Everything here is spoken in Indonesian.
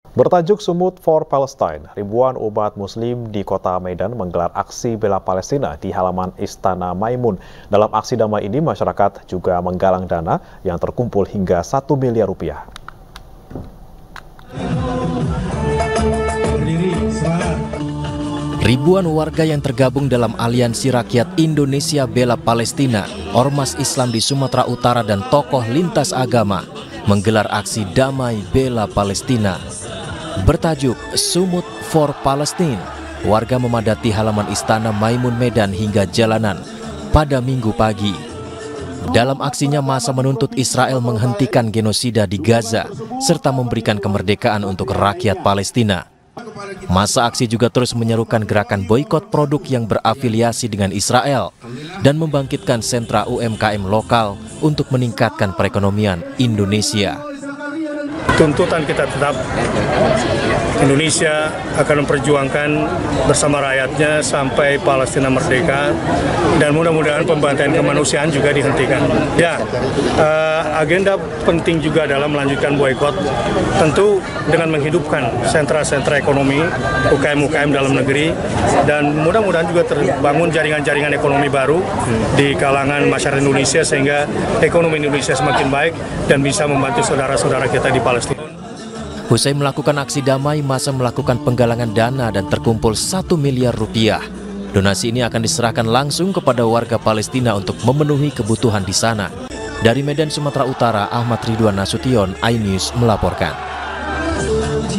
Bertajuk Sumut for Palestine, ribuan umat muslim di kota Medan menggelar aksi bela Palestina di halaman Istana Maimun. Dalam aksi damai ini, masyarakat juga menggalang dana yang terkumpul hingga 1 miliar rupiah. Ribuan warga yang tergabung dalam Aliansi Rakyat Indonesia Bela Palestina, Ormas Islam di Sumatera Utara dan tokoh lintas agama menggelar aksi damai bela Palestina. Bertajuk Sumut for Palestine, warga memadati halaman Istana Maimun Medan hingga jalanan pada Minggu pagi. Dalam aksinya, massa menuntut Israel menghentikan genosida di Gaza serta memberikan kemerdekaan untuk rakyat Palestina. Massa aksi juga terus menyerukan gerakan boikot produk yang berafiliasi dengan Israel dan membangkitkan sentra UMKM lokal untuk meningkatkan perekonomian Indonesia. Tuntutan kita tetap, Indonesia akan memperjuangkan bersama rakyatnya sampai Palestina merdeka, dan mudah-mudahan pembantaian kemanusiaan juga dihentikan. Ya, agenda penting juga dalam melanjutkan boikot, tentu dengan menghidupkan sentra-sentra ekonomi, UKM-UKM dalam negeri, dan mudah-mudahan juga terbangun jaringan-jaringan ekonomi baru di kalangan masyarakat Indonesia sehingga ekonomi Indonesia semakin baik dan bisa membantu saudara-saudara kita di Palestina. Usai melakukan aksi damai, massa melakukan penggalangan dana dan terkumpul 1 miliar rupiah. Donasi ini akan diserahkan langsung kepada warga Palestina untuk memenuhi kebutuhan di sana. Dari Medan, Sumatera Utara, Ahmad Ridwan Nasution, iNews melaporkan.